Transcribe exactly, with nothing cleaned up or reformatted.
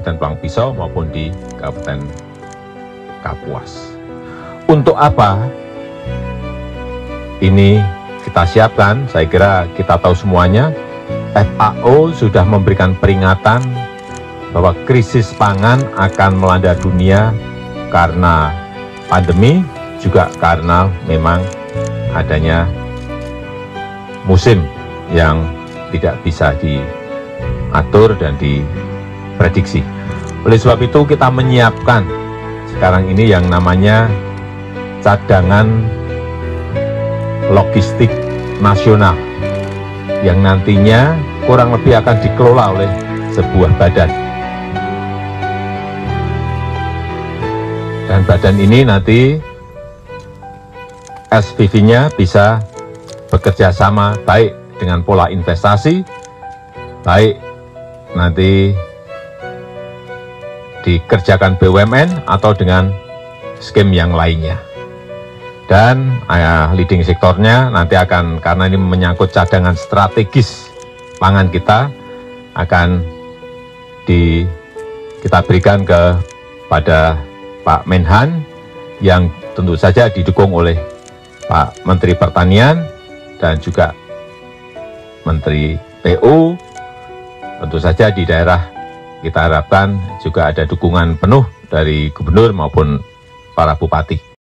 Kabupaten Pulang Pisau maupun di Kabupaten Kapuas. Untuk apa ini kita siapkan? Saya kira kita tahu semuanya. F A O sudah memberikan peringatan bahwa krisis pangan akan melanda dunia karena pandemi, juga karena memang adanya musim yang tidak bisa diatur dan diprediksi. Oleh sebab itu kita menyiapkan sekarang ini yang namanya cadangan logistik nasional yang nantinya kurang lebih akan dikelola oleh sebuah badan. Dan badan ini nanti S P V-nya bisa bekerja sama baik dengan pola investasi, baik nanti dikerjakan B U M N atau dengan skema yang lainnya. Dan eh, leading sektornya nanti akan, karena ini menyangkut cadangan strategis pangan kita, akan di, kita berikan kepada Pak Menhan yang tentu saja didukung oleh Pak Menteri Pertanian dan juga Menteri P U. Tentu saja di daerah kita harapkan juga ada dukungan penuh dari gubernur maupun para bupati.